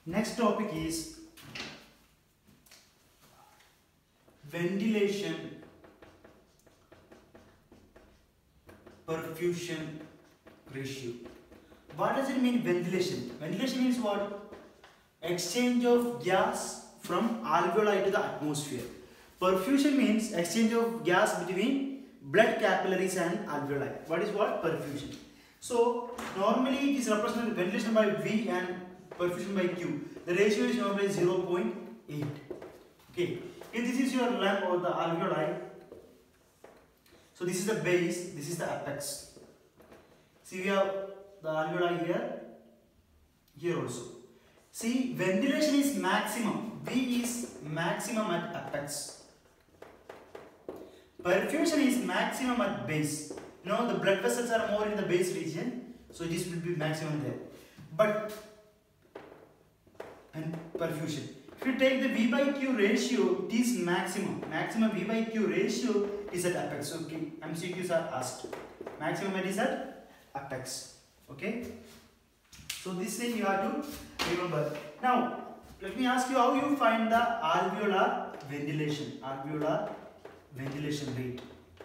Next topic is ventilation perfusion ratio. What does it mean, ventilation? Ventilation means what? Exchange of gas from alveoli to the atmosphere. Perfusion means exchange of gas between blood capillaries and alveoli. What is what? Perfusion. So normally it is represented ventilation by V and perfusion by Q. The ratio is normally 0.8. Okay. If this is your lung or the alveoli, so this is the base, this is the apex. See, we have the alveoli here also. See, ventilation is maximum. V is maximum at apex. Perfusion is maximum at base. You know, the blood vessels are more in the base region, so this will be maximum there. But and perfusion, if you take the V by Q ratio, it is maximum. Maximum V by Q ratio is at apex. Okay, MCQs are asked. Maximum it is at apex. Okay. So this thing you have to remember. Now, let me ask you how you find the alveolar ventilation. Alveolar ventilation rate.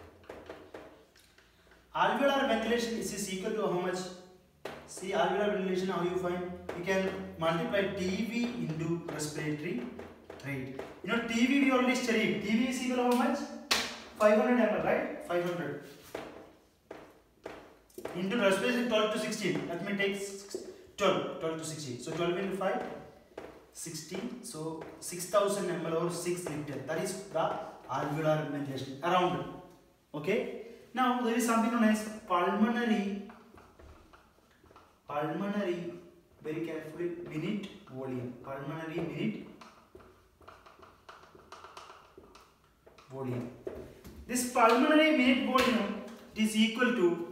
Alveolar ventilation is equal to how much? See, alveolar ventilation, how you find? You can multiply TV into respiratory rate. You know, TV we already studied. TV is equal to how much? 500 ml, right? 500. Into respiration 12 to 16. Let me take 12 to 16. So 12 into 5, 16. So 6000 ml or 6 liter. That is the alveolar ventilation around. Okay. Now there is something known as pulmonary. Very carefully, minute volume. Pulmonary minute volume. This pulmonary minute volume is equal to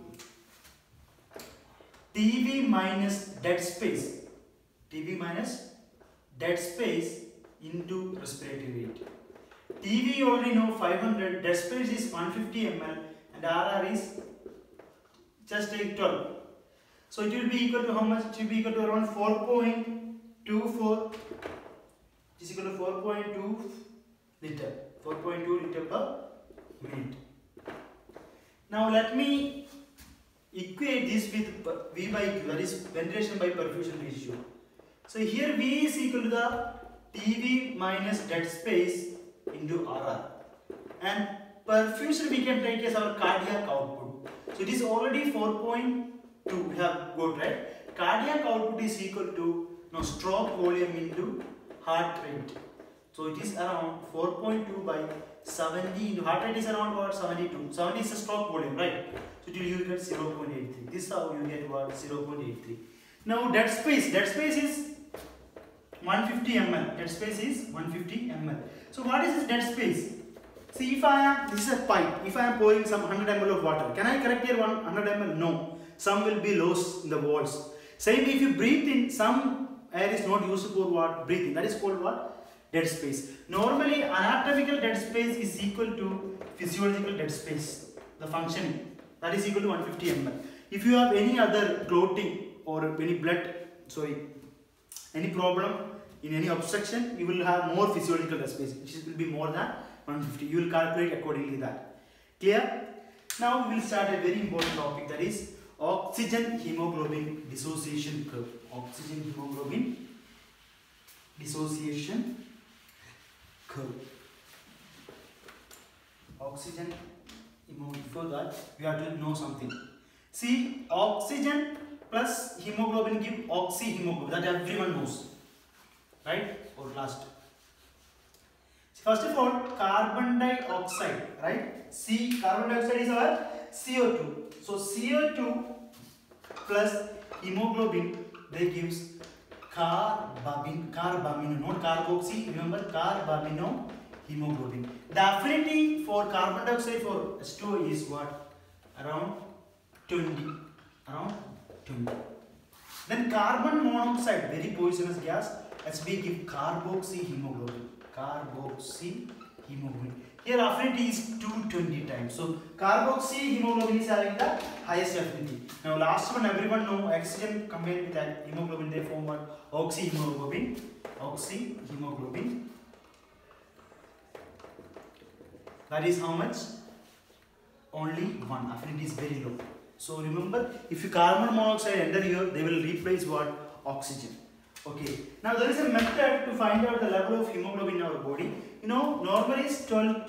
TV minus dead space. TV minus dead space into respiratory rate. TV you already know 500, dead space is 150 ml and RR is just take 12. So it will be equal to how much? It will be equal to around 4.24. It is equal to 4.2 liter. 4.2 liter per minute. Now let me equate this with V by Q, that is ventilation by perfusion ratio. So here V is equal to the TV minus dead space into RR. And perfusion we can take as our cardiac output. So it is already 4.2 we have got, right? Cardiac output is equal to stroke volume into heart rate. So it is around 4.2 by 70 into heart rate is around what? 72. 70 is a stroke volume, right? So you will get 0.83. This is how you get what? 0.83. Now dead space is 150 ml. Dead space is 150 ml. So what is this dead space? See, this is a pipe. If I am pouring some 100 ml of water, can I correct here 100 ml? No. Some will be lost in the walls. Same if you breathe in, some air is not used for what? Breathing. That is called what? Dead space. Normally, anatomical dead space is equal to physiological dead space. The functioning. That is equal to 150 ml. If you have any other clotting or any any problem in any obstruction, you will have more physiological dead space, which will be more than 150. You will calculate accordingly that. Clear? Now we will start a very important topic, that is oxygen hemoglobin dissociation curve. Oxygen hemoglobin dissociation curve. Oxygen hemoglobin. Before that, we have to know something. See, oxygen plus hemoglobin give oxyhemoglobin. That everyone knows, right? Or last. First of all, carbon dioxide, right? Carbon dioxide is our CO2. So CO2 plus hemoglobin, they gives carbamino, not carboxy. Remember, carbamino hemoglobin. The affinity for carbon dioxide for H2O is what? Around 20. Around 20. Then carbon monoxide, very poisonous gas. HB give carboxy hemoglobin. Carboxy hemoglobin. Here affinity is 220 times. So carboxy hemoglobin is having the highest affinity. Now last one, everyone know oxygen combined with that hemoglobin, they form what? Oxyhemoglobin. Oxyhemoglobin. That is how much? Only 1. Affinity is very low. So remember, if you carbon monoxide enter here, they will replace what? Oxygen. Okay. Now there is a method to find out the level of hemoglobin in our body. You know, normally is 12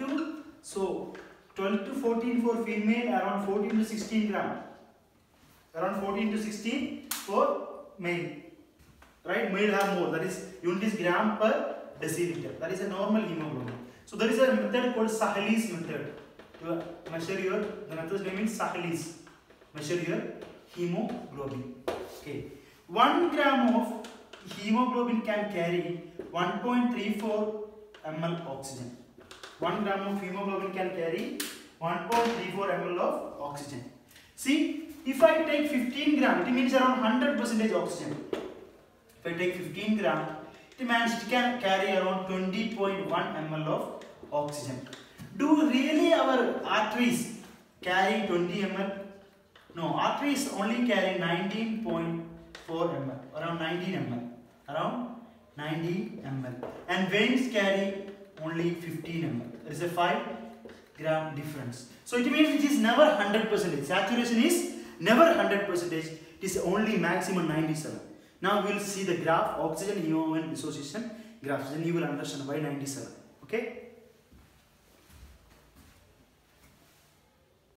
to 14 for female, around 14 to 16 gram. Around 14 to 16 for male. Right? Male have more. That is unit is gram per deciliter. That is a normal hemoglobin. So there is a method called Sahali's method. To measure your, the method's name is Sahali's. Measure your hemoglobin. Okay. 1 gram of hemoglobin can carry 1.34 ml oxygen. 1 gram of hemoglobin can carry 1.34 ml of oxygen. See, if I take 15 gram, it means around 100% oxygen. If I take 15 gram, it means it can carry around 20.1 ml of oxygen. Do really our arteries carry 20 ml? No, arteries only carry 19.4 ml, around 19 ml. Around 90 ml. And veins carry only 15 ml. There is a 5 gram difference. So it means it is never 100%. Saturation is never 100%. It is only maximum 97. Now we will see the graph, oxygen hemoglobin dissociation graph. Then you will understand why 97. Okay.